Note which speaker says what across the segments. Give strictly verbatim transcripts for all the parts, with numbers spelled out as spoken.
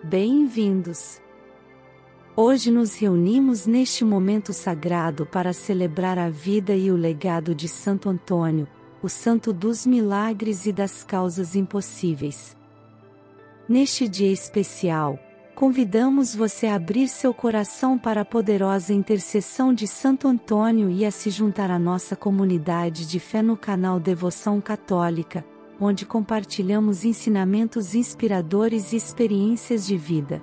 Speaker 1: Bem-vindos! Hoje nos reunimos neste momento sagrado para celebrar a vida e o legado de Santo Antônio, o santo dos milagres e das causas impossíveis. Neste dia especial, convidamos você a abrir seu coração para a poderosa intercessão de Santo Antônio e a se juntar à nossa comunidade de fé no canal Devoção Católica, onde compartilhamos ensinamentos inspiradores e experiências de vida.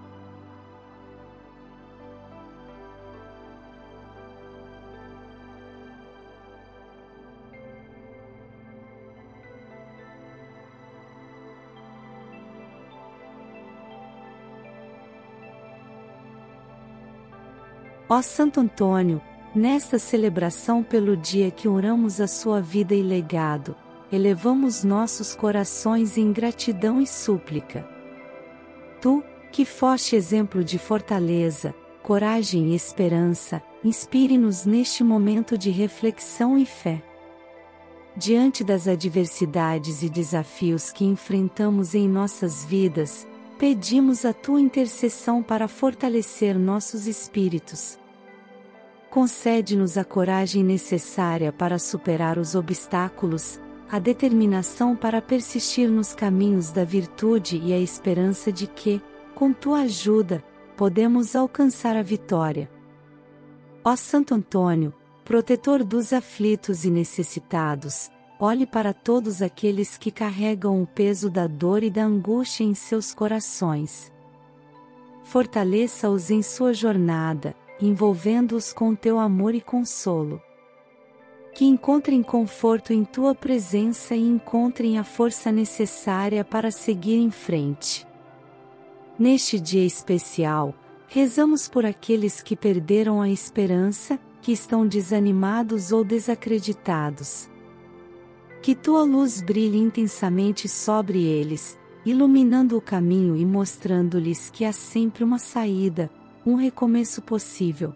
Speaker 1: Ó Santo Antônio, nesta celebração pelo dia que honramos a sua vida e legado, elevamos nossos corações em gratidão e súplica. Tu, que foste exemplo de fortaleza, coragem e esperança, inspire-nos neste momento de reflexão e fé. Diante das adversidades e desafios que enfrentamos em nossas vidas, pedimos a tua intercessão para fortalecer nossos espíritos. Concede-nos a coragem necessária para superar os obstáculos, a determinação para persistir nos caminhos da virtude e a esperança de que, com tua ajuda, podemos alcançar a vitória. Ó Santo Antônio, protetor dos aflitos e necessitados, olhe para todos aqueles que carregam o peso da dor e da angústia em seus corações. Fortaleça-os em sua jornada, envolvendo-os com teu amor e consolo. Que encontrem conforto em tua presença e encontrem a força necessária para seguir em frente. Neste dia especial, rezamos por aqueles que perderam a esperança, que estão desanimados ou desacreditados. Que tua luz brilhe intensamente sobre eles, iluminando o caminho e mostrando-lhes que há sempre uma saída, um recomeço possível.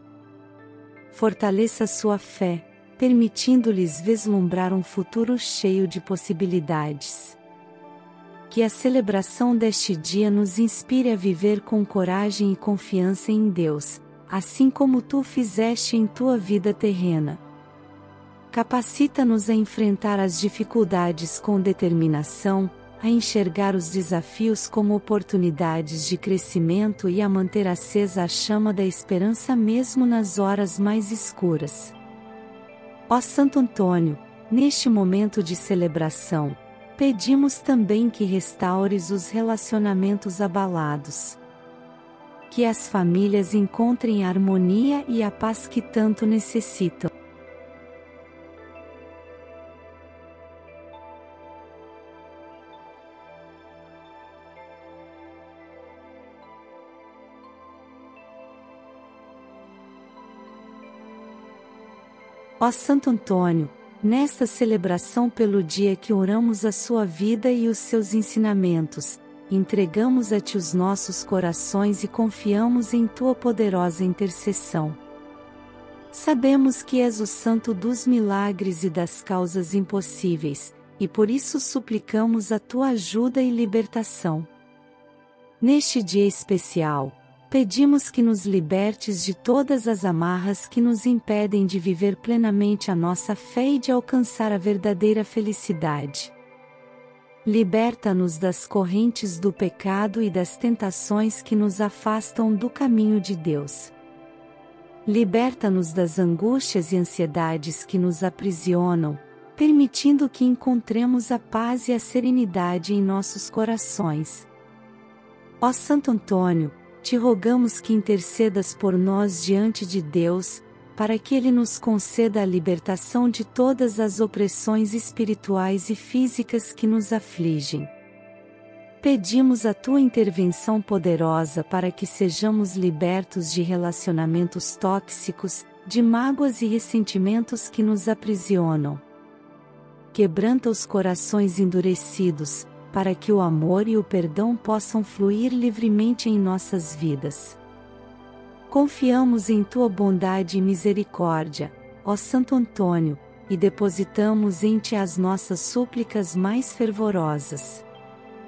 Speaker 1: Fortaleça sua fé, permitindo-lhes vislumbrar um futuro cheio de possibilidades. Que a celebração deste dia nos inspire a viver com coragem e confiança em Deus, assim como tu fizeste em tua vida terrena. Capacita-nos a enfrentar as dificuldades com determinação, a enxergar os desafios como oportunidades de crescimento e a manter acesa a chama da esperança mesmo nas horas mais escuras. Ó Santo Antônio, neste momento de celebração, pedimos também que restaures os relacionamentos abalados. Que as famílias encontrem a harmonia e a paz que tanto necessitam. Ó Santo Antônio, nesta celebração pelo dia que oramos a sua vida e os seus ensinamentos, entregamos a ti os nossos corações e confiamos em tua poderosa intercessão. Sabemos que és o santo dos milagres e das causas impossíveis, e por isso suplicamos a tua ajuda e libertação. Neste dia especial, pedimos que nos libertes de todas as amarras que nos impedem de viver plenamente a nossa fé e de alcançar a verdadeira felicidade. Liberta-nos das correntes do pecado e das tentações que nos afastam do caminho de Deus. Liberta-nos das angústias e ansiedades que nos aprisionam, permitindo que encontremos a paz e a serenidade em nossos corações. Ó Santo Antônio, te rogamos que intercedas por nós diante de Deus, para que Ele nos conceda a libertação de todas as opressões espirituais e físicas que nos afligem. Pedimos a tua intervenção poderosa para que sejamos libertos de relacionamentos tóxicos, de mágoas e ressentimentos que nos aprisionam. Quebranta os corações endurecidos, para que o amor e o perdão possam fluir livremente em nossas vidas. Confiamos em tua bondade e misericórdia, ó Santo Antônio, e depositamos em ti as nossas súplicas mais fervorosas.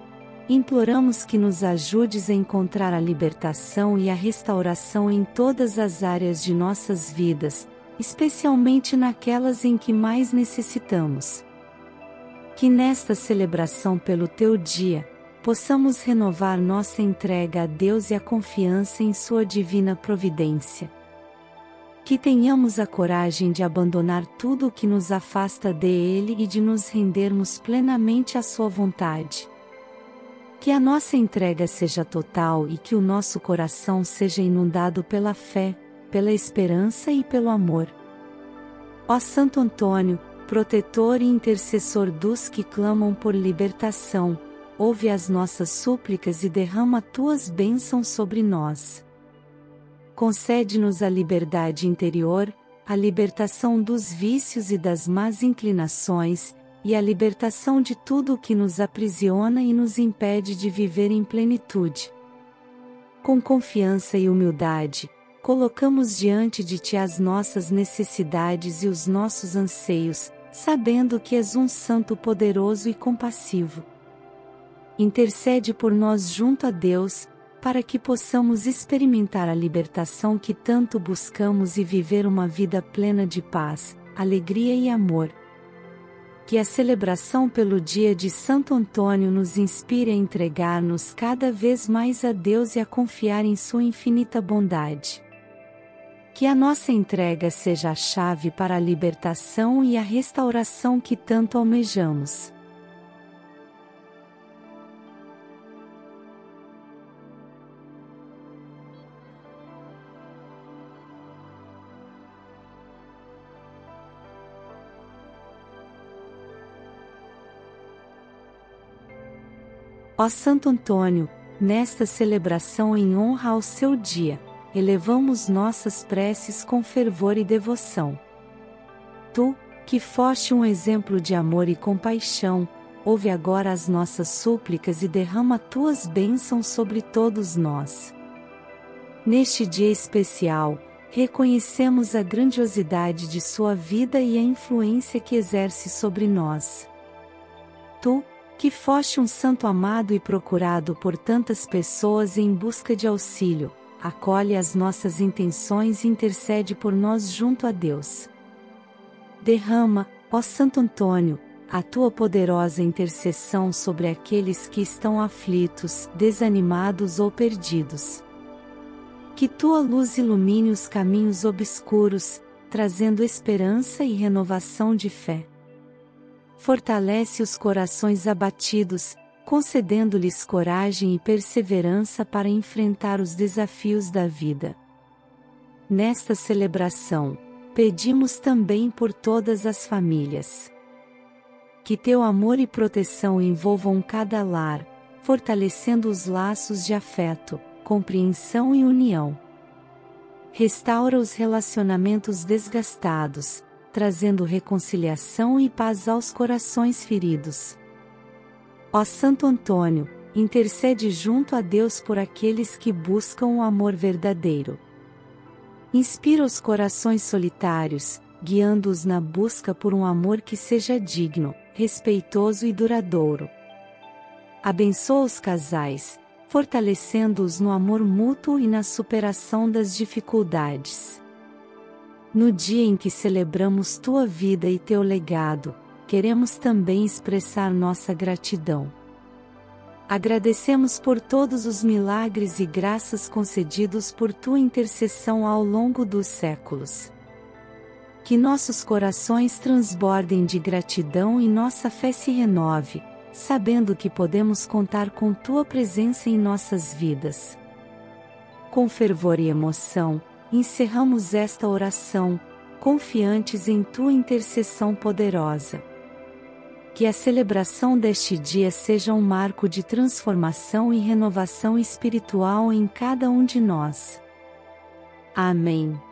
Speaker 1: imploramos que nos ajudes a encontrar a libertação e a restauração em todas as áreas de nossas vidas, especialmente naquelas em que mais necessitamos. Que nesta celebração pelo Teu dia, possamos renovar nossa entrega a Deus e a confiança em Sua divina providência. Que tenhamos a coragem de abandonar tudo o que nos afasta dele e de nos rendermos plenamente à Sua vontade. Que a nossa entrega seja total e que o nosso coração seja inundado pela fé, pela esperança e pelo amor. Ó Santo Antônio, protetor e intercessor dos que clamam por libertação, ouve as nossas súplicas e derrama tuas bênçãos sobre nós. Concede-nos a liberdade interior, a libertação dos vícios e das más inclinações, e a libertação de tudo o que nos aprisiona e nos impede de viver em plenitude. Com confiança e humildade, colocamos diante de Ti as nossas necessidades e os nossos anseios, sabendo que és um Santo poderoso e compassivo. Intercede por nós junto a Deus, para que possamos experimentar a libertação que tanto buscamos e viver uma vida plena de paz, alegria e amor. Que a celebração pelo dia de Santo Antônio nos inspire a entregar-nos cada vez mais a Deus e a confiar em Sua infinita bondade. Que a nossa entrega seja a chave para a libertação e a restauração que tanto almejamos. Ó Santo Antônio, nesta celebração em honra ao seu dia, elevamos nossas preces com fervor e devoção. Tu, que foste um exemplo de amor e compaixão, ouve agora as nossas súplicas e derrama tuas bênçãos sobre todos nós. Neste dia especial, reconhecemos a grandiosidade de sua vida e a influência que exerce sobre nós. Tu, que foste um santo amado e procurado por tantas pessoas em busca de auxílio, acolhe as nossas intenções e intercede por nós junto a Deus. Derrama, ó Santo Antônio, a tua poderosa intercessão sobre aqueles que estão aflitos, desanimados ou perdidos. Que tua luz ilumine os caminhos obscuros, trazendo esperança e renovação de fé. Fortalece os corações abatidos, concedendo-lhes coragem e perseverança para enfrentar os desafios da vida. Nesta celebração, pedimos também por todas as famílias. Que teu amor e proteção envolvam cada lar, fortalecendo os laços de afeto, compreensão e união. Restaura os relacionamentos desgastados, trazendo reconciliação e paz aos corações feridos. Ó Santo Antônio, intercede junto a Deus por aqueles que buscam o amor verdadeiro. Inspira os corações solitários, guiando-os na busca por um amor que seja digno, respeitoso e duradouro. Abençoa os casais, fortalecendo-os no amor mútuo e na superação das dificuldades. No dia em que celebramos tua vida e teu legado, queremos também expressar nossa gratidão. Agradecemos por todos os milagres e graças concedidos por tua intercessão ao longo dos séculos. Que nossos corações transbordem de gratidão e nossa fé se renove, sabendo que podemos contar com tua presença em nossas vidas. Com fervor e emoção, encerramos esta oração, confiantes em tua intercessão poderosa. Que a celebração deste dia seja um marco de transformação e renovação espiritual em cada um de nós. Amém.